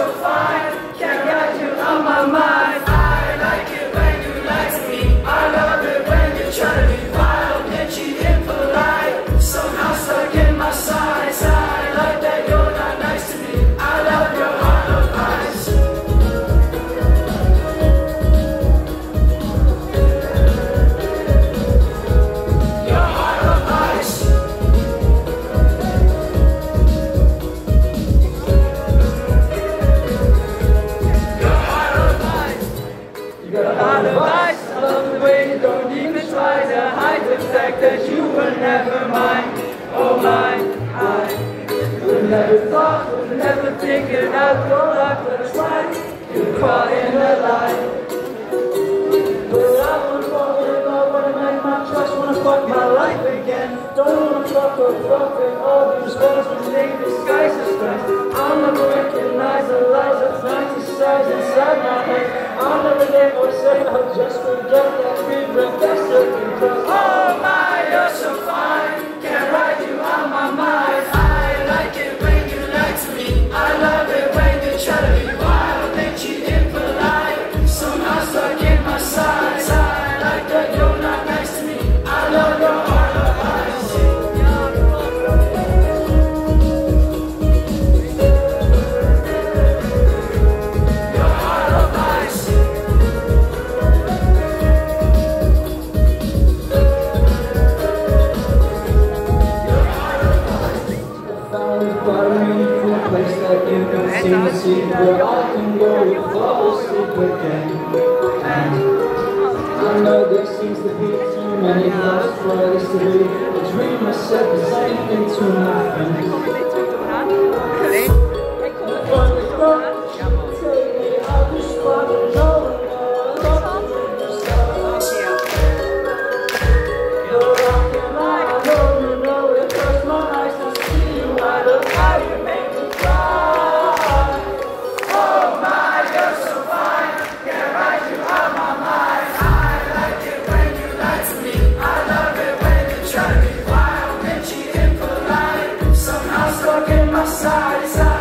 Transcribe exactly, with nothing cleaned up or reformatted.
so fine, can't get you on my mind. I like it when you lie to me, I love it when you try to be wild, bitchy, impolite, somehow stuck in my sights. I like that you're not nice to me, I love your heart of ice. Your heart of ice. Your heart of ice. Your heart of ice. I love the way you don't even try to hide the fact that you were never mine. Oh mine, I would never thought, would never figured out your life was right. You're caught in a lie. But I wanna fall in love, wanna make my trust, wanna fuck my life again. Don't wanna fuck or fuck with all these words which they disguise as strength. I'll never recognize the lies of fantasize inside my head. I'll never let or say I'll just forget that we were best because oh my, you're so fine, can't write you on my mind. I like it when you lie to me, I love it when you try to be wild, bitchy, impolite, somehow stuck in my sides. I like that you're not nice to me, I love your heart of ice. Your heart of ice. Place that you can seem to see where I can go if fall asleep again. And I know there seems to be too many lost for this to be a dream I said the same thing to my friends. Side, side.